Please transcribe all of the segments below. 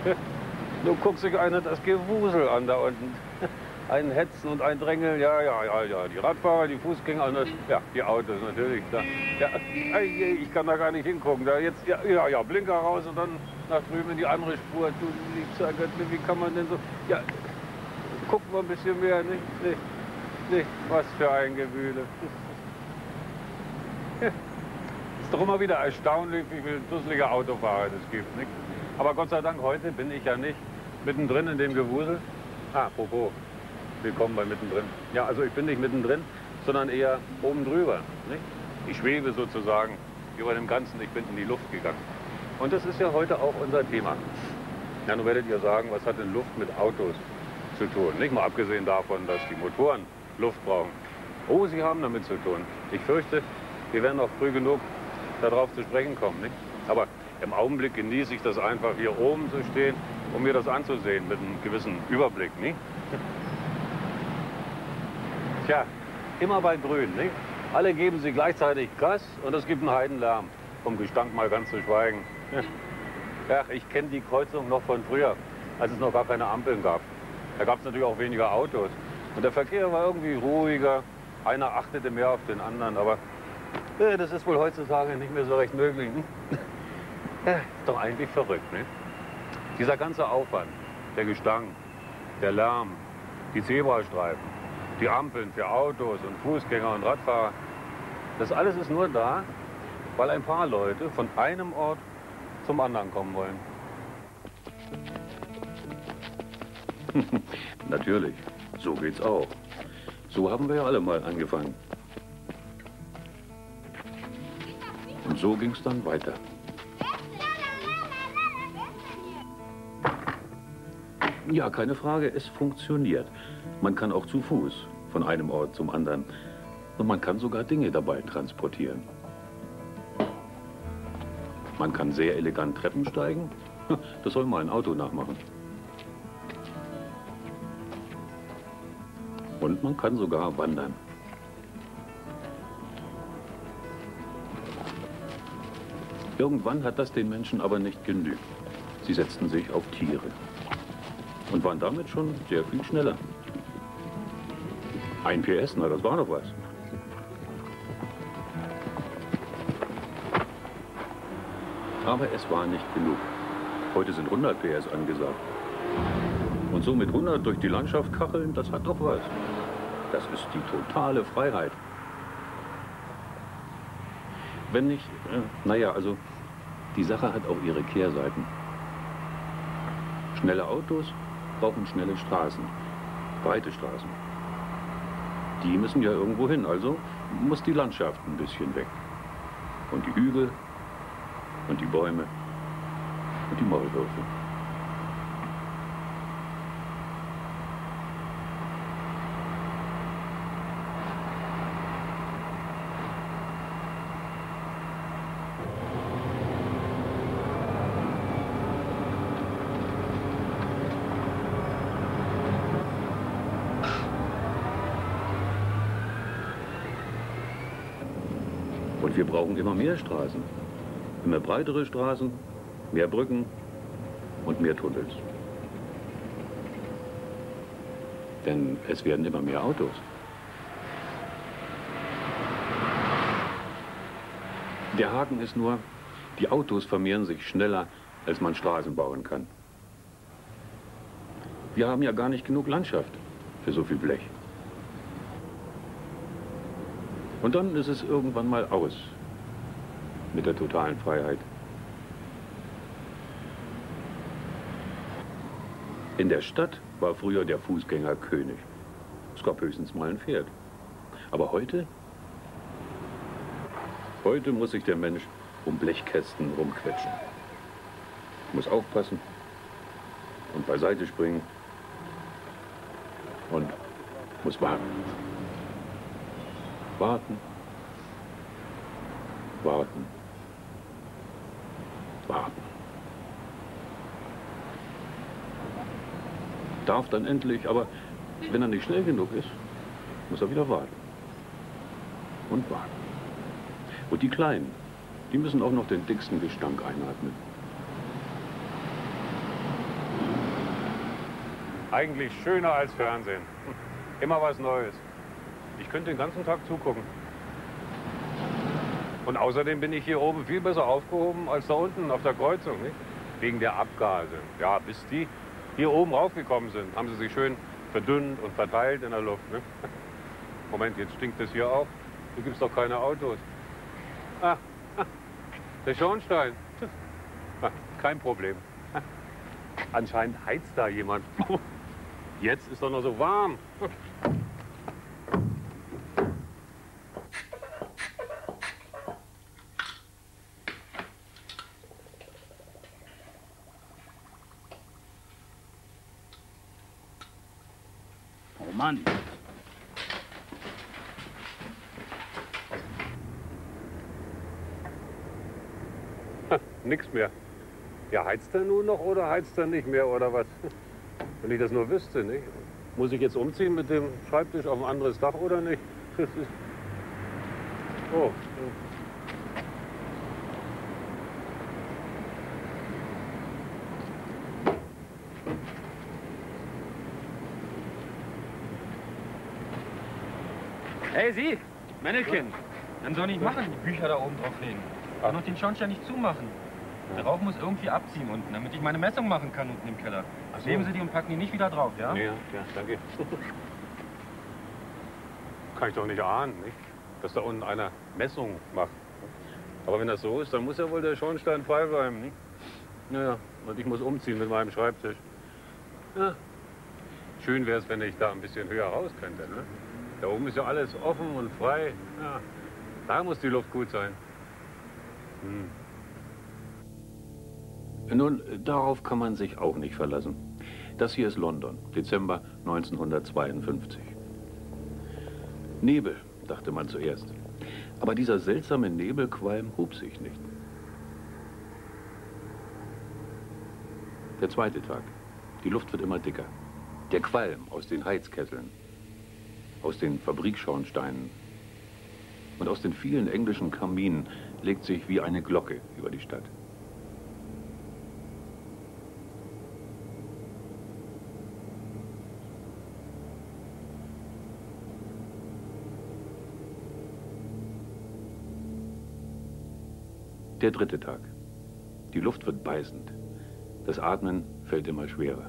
Du guckst sich einer das Gewusel an da unten. Ein Hetzen und ein Drängeln, ja. Die Radfahrer, die Fußgänger, und ja, die Autos natürlich. Da, ja, ich kann da gar nicht hingucken. Da jetzt, ja, Blinker raus und dann nach drüben in die andere Spur. Du liebster Gott, wie kann man denn so? Ja, gucken wir ein bisschen mehr, nicht? Nee, was für ein Gewühle. Ist doch immer wieder erstaunlich, wie viele dusselige Autofahrer es gibt, nicht? Aber Gott sei Dank, heute bin ich ja nicht mittendrin in dem Gewusel. Apropos. Willkommen bei mittendrin. Ja, also ich bin nicht mittendrin, sondern eher oben drüber. Nicht? Ich schwebe sozusagen über dem Ganzen, ich bin in die Luft gegangen. Und das ist ja heute auch unser Thema. Ja, nun werdet ihr sagen, was hat denn Luft mit Autos zu tun? Nicht mal abgesehen davon, dass die Motoren Luft brauchen. Oh, sie haben damit zu tun. Ich fürchte, wir werden auch früh genug darauf zu sprechen kommen. Nicht? Aber im Augenblick genieße ich das einfach, hier oben zu stehen, um mir das anzusehen mit einem gewissen Überblick. Nicht? Tja, immer bei Grün, nicht? Alle geben sie gleichzeitig Gas und es gibt einen Heidenlärm. Vom Gestank mal ganz zu schweigen. Ja, ich kenne die Kreuzung noch von früher, als es noch gar keine Ampeln gab. Da gab es natürlich auch weniger Autos. Und der Verkehr war irgendwie ruhiger. Einer achtete mehr auf den anderen, aber das ist wohl heutzutage nicht mehr so recht möglich. Nicht? Ja, ist doch eigentlich verrückt, nicht? Dieser ganze Aufwand, der Gestank, der Lärm, die Zebrastreifen, die Ampeln für Autos und Fußgänger und Radfahrer. Das alles ist nur da, weil ein paar Leute von einem Ort zum anderen kommen wollen. Natürlich, so geht's auch. So haben wir ja alle mal angefangen. Und so ging's dann weiter. Ja, keine Frage, es funktioniert. Man kann auch zu Fuß von einem Ort zum anderen. Und man kann sogar Dinge dabei transportieren. Man kann sehr elegant Treppen steigen. Das soll mal ein Auto nachmachen. Und man kann sogar wandern. Irgendwann hat das den Menschen aber nicht genügt. Sie setzten sich auf Tiere. Und waren damit schon sehr viel schneller. Ein PS, na das war doch was. Aber es war nicht genug. Heute sind 100 PS angesagt. Und so mit 100 durch die Landschaft kacheln, das hat doch was. Das ist die totale Freiheit. Wenn nicht, naja, also die Sache hat auch ihre Kehrseiten. Schnelle Autos brauchen schnelle Straßen, breite Straßen. Die müssen ja irgendwo hin, also muss die Landschaft ein bisschen weg. Und die Hügel und die Bäume und die Maulwürfe. Und wir brauchen immer mehr Straßen. Immer breitere Straßen, mehr Brücken und mehr Tunnels. Denn es werden immer mehr Autos. Der Haken ist nur, die Autos vermehren sich schneller, als man Straßen bauen kann. Wir haben ja gar nicht genug Landschaft für so viel Blech. Und dann ist es irgendwann mal aus mit der totalen Freiheit. In der Stadt war früher der Fußgänger König. Es gab höchstens mal ein Pferd. Aber heute? Heute muss sich der Mensch um Blechkästen rumquetschen. Muss aufpassen und beiseite springen und muss warten. Warten, warten, warten. Darf dann endlich, aber wenn er nicht schnell genug ist, muss er wieder warten. Und warten. Und die Kleinen, die müssen auch noch den dicksten Gestank einatmen. Eigentlich schöner als Fernsehen. Immer was Neues. Ich könnte den ganzen Tag zugucken. Und außerdem bin ich hier oben viel besser aufgehoben als da unten auf der Kreuzung, nicht? Wegen der Abgase. Ja, bis die hier oben raufgekommen sind, haben sie sich schön verdünnt und verteilt in der Luft. Ne? Moment, jetzt stinkt es hier auch. Hier gibt es doch keine Autos. Ah, der Schornstein. Kein Problem. Anscheinend heizt da jemand. Jetzt ist doch noch so warm. Oh Mann. Nix mehr. Ja, heizt er nun noch oder heizt er nicht mehr oder was? Wenn ich das nur wüsste, nicht? Muss ich jetzt umziehen mit dem Schreibtisch auf ein anderes Dach oder nicht? Oh. Hey, Sie, Männchen. Dann soll ich machen, die Bücher da oben drauflegen. Ich kann doch den Schornstein nicht zumachen. Der Rauch muss irgendwie abziehen unten, damit ich meine Messung machen kann unten im Keller. So. Nehmen Sie die und packen die nicht wieder drauf, ja? Ja, danke. Kann ich doch nicht ahnen, nicht? Dass da unten einer Messung macht. Aber wenn das so ist, dann muss ja wohl der Schornstein frei bleiben, nicht? Naja, und ich muss umziehen mit meinem Schreibtisch. Ja. Schön wäre es, wenn ich da ein bisschen höher raus könnte, ne? Da oben ist ja alles offen und frei. Ja. Da muss die Luft gut sein. Nun, darauf kann man sich auch nicht verlassen. Das hier ist London, Dezember 1952. Nebel, dachte man zuerst. Aber dieser seltsame Nebelqualm hob sich nicht. Der zweite Tag. Die Luft wird immer dicker. Der Qualm aus den Heizkesseln, aus den Fabrikschornsteinen und aus den vielen englischen Kaminen legt sich wie eine Glocke über die Stadt. Der dritte Tag. Die Luft wird beißend. Das Atmen fällt immer schwerer.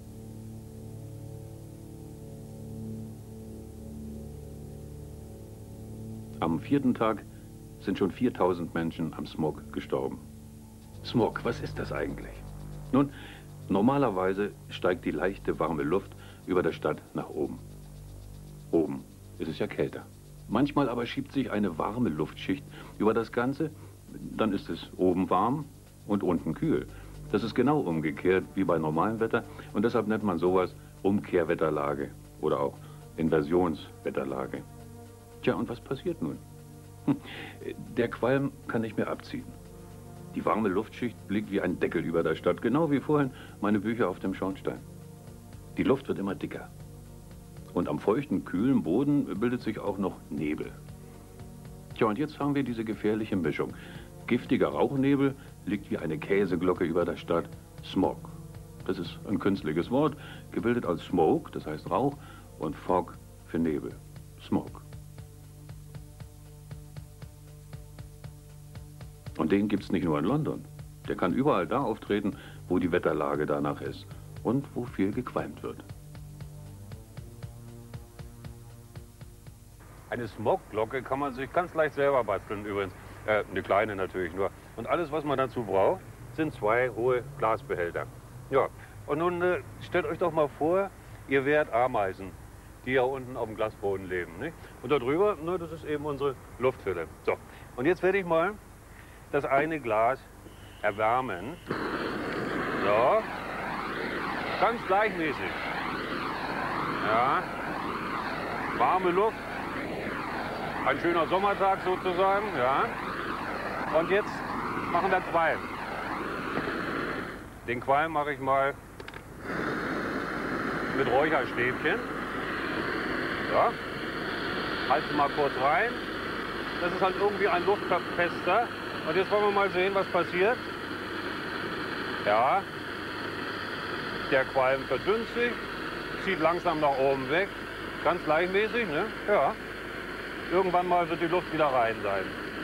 Am vierten Tag sind schon 4000 Menschen am Smog gestorben. Smog, was ist das eigentlich? Nun, normalerweise steigt die leichte, warme Luft über der Stadt nach oben. Oben ist es ja kälter. Manchmal aber schiebt sich eine warme Luftschicht über das Ganze, dann ist es oben warm und unten kühl. Das ist genau umgekehrt wie bei normalem Wetter und deshalb nennt man sowas Umkehrwetterlage oder auch Inversionswetterlage. Tja, und was passiert nun? Der Qualm kann nicht mehr abziehen. Die warme Luftschicht liegt wie ein Deckel über der Stadt, genau wie vorhin meine Bücher auf dem Schornstein. Die Luft wird immer dicker. Und am feuchten, kühlen Boden bildet sich auch noch Nebel. Tja, und jetzt haben wir diese gefährliche Mischung. Giftiger Rauchnebel liegt wie eine Käseglocke über der Stadt. Smog. Das ist ein künstliches Wort, gebildet aus Smoke, das heißt Rauch, und Fog für Nebel. Smog. Und den gibt es nicht nur in London. Der kann überall da auftreten, wo die Wetterlage danach ist und wo viel gequalmt wird. Eine Smogglocke kann man sich ganz leicht selber basteln übrigens. Eine kleine natürlich nur. Und alles, was man dazu braucht, sind 2 hohe Glasbehälter. Ja, und nun stellt euch doch mal vor, ihr wärt Ameisen, die ja unten auf dem Glasboden leben. Nicht? Und darüber, das ist eben unsere Lufthülle. So, und jetzt werde ich mal das eine Glas erwärmen. So, ganz gleichmäßig. Ja, warme Luft. Ein schöner Sommertag sozusagen, ja. Und jetzt machen wir Qualm. Den Qualm mache ich mal mit Räucherstäbchen. So. Halte mal kurz rein. Das ist halt irgendwie ein Luftverpester. Und jetzt wollen wir mal sehen, was passiert. Ja. Der Qualm verdünnt sich. zieht langsam nach oben weg. Ganz gleichmäßig, ne? Ja. Irgendwann mal wird die Luft wieder rein sein.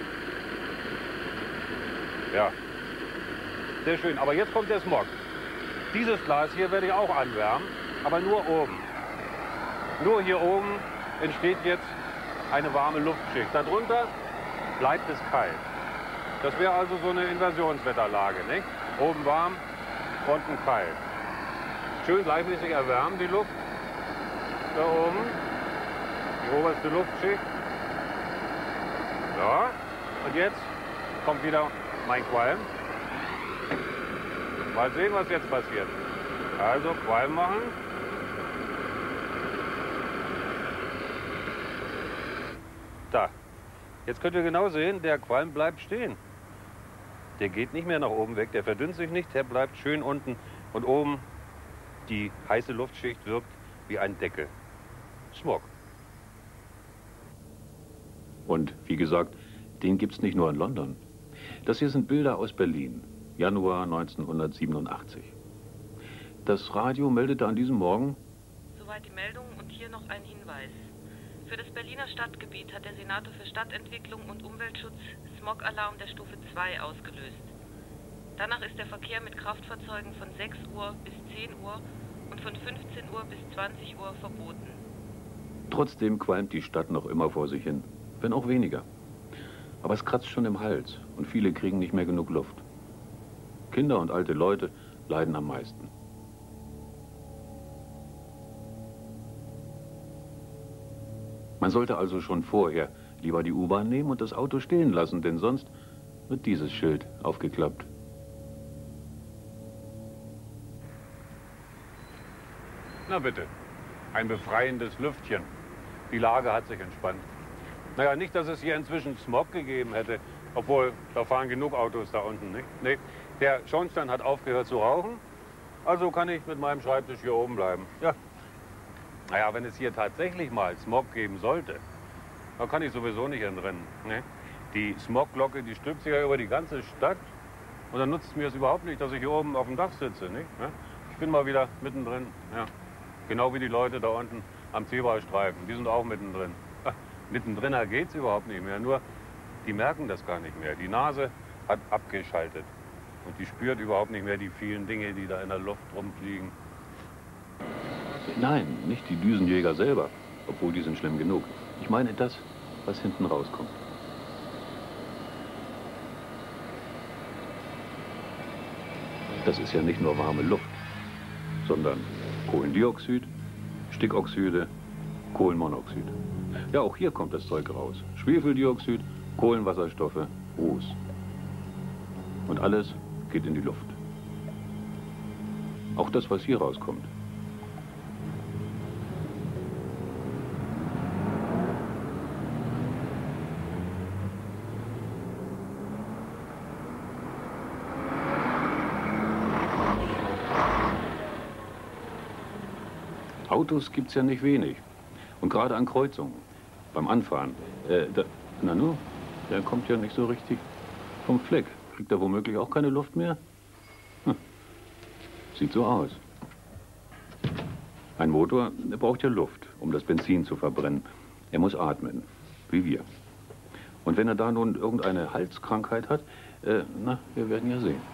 Ja. Sehr schön. Aber jetzt kommt der Smog. Dieses Glas hier werde ich auch anwärmen, aber nur oben. Nur hier oben entsteht jetzt eine warme Luftschicht. Darunter bleibt es kalt. Das wäre also so eine Inversionswetterlage, nicht? Oben warm, unten kalt. Schön gleichmäßig erwärmen die Luft. Da oben. Die oberste Luftschicht. Ja. Und jetzt kommt wieder mein Qualm. Mal sehen, was jetzt passiert. Also Qualm machen. Da. Jetzt könnt ihr genau sehen, der Qualm bleibt stehen. Der geht nicht mehr nach oben weg, der verdünnt sich nicht, der bleibt schön unten. Und oben die heiße Luftschicht wirkt wie ein Deckel. Smog. Und wie gesagt, den gibt es nicht nur in London. Das hier sind Bilder aus Berlin, Januar 1987. Das Radio meldete an diesem Morgen: Soweit die Meldung und hier noch ein Hinweis. Für das Berliner Stadtgebiet hat der Senator für Stadtentwicklung und Umweltschutz Smog-Alarm der Stufe 2 ausgelöst. Danach ist der Verkehr mit Kraftfahrzeugen von 6 Uhr bis 10 Uhr und von 15 Uhr bis 20 Uhr verboten. Trotzdem qualmt die Stadt noch immer vor sich hin, wenn auch weniger. Aber es kratzt schon im Hals und viele kriegen nicht mehr genug Luft. Kinder und alte Leute leiden am meisten. Man sollte also schon vorher lieber die U-Bahn nehmen und das Auto stehen lassen, denn sonst wird dieses Schild aufgeklappt. Na bitte, ein befreiendes Lüftchen. Die Lage hat sich entspannt. Naja, nicht, dass es hier inzwischen Smog gegeben hätte, obwohl da fahren genug Autos da unten, nicht? Nee, der Schornstein hat aufgehört zu rauchen, also kann ich mit meinem Schreibtisch hier oben bleiben. Ja. Naja, wenn es hier tatsächlich mal Smog geben sollte, dann kann ich sowieso nicht entrennen. Ne? Die Smogglocke, die stülpt sich ja über die ganze Stadt und dann nutzt es mir es überhaupt nicht, dass ich hier oben auf dem Dach sitze. Nicht? Ja? Ich bin mal wieder mittendrin. Ja. Genau wie die Leute da unten am Zebrastreifen, die sind auch mittendrin. Mittendrin geht es überhaupt nicht mehr, nur die merken das gar nicht mehr. Die Nase hat abgeschaltet und die spürt überhaupt nicht mehr die vielen Dinge, die da in der Luft rumfliegen. Nein, nicht die Düsenjäger selber, obwohl die sind schlimm genug. Ich meine das, was hinten rauskommt. Das ist ja nicht nur warme Luft, sondern Kohlendioxid, Stickoxide, Kohlenmonoxid. Ja, auch hier kommt das Zeug raus. Schwefeldioxid, Kohlenwasserstoffe, Ruß. Und alles geht in die Luft. Auch das, was hier rauskommt. Autos gibt es ja nicht wenig. Und gerade an Kreuzungen, beim Anfahren. Na nu, der kommt ja nicht so richtig vom Fleck. Kriegt er womöglich auch keine Luft mehr? Hm. Sieht so aus. Ein Motor, der braucht ja Luft, um das Benzin zu verbrennen. Er muss atmen, wie wir. Und wenn er da nun irgendeine Halskrankheit hat, na, wir werden ja sehen.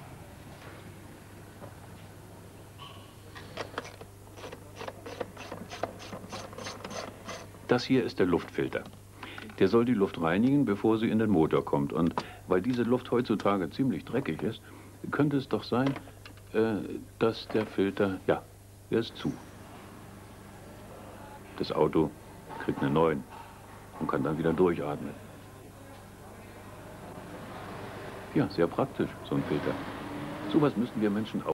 Das hier ist der Luftfilter. Der soll die Luft reinigen, bevor sie in den Motor kommt. Und weil diese Luft heutzutage ziemlich dreckig ist, könnte es doch sein, dass der Filter, ja, der ist zu. Das Auto kriegt einen neuen und kann dann wieder durchatmen. Ja, sehr praktisch, so ein Filter. Sowas müssten wir Menschen auch.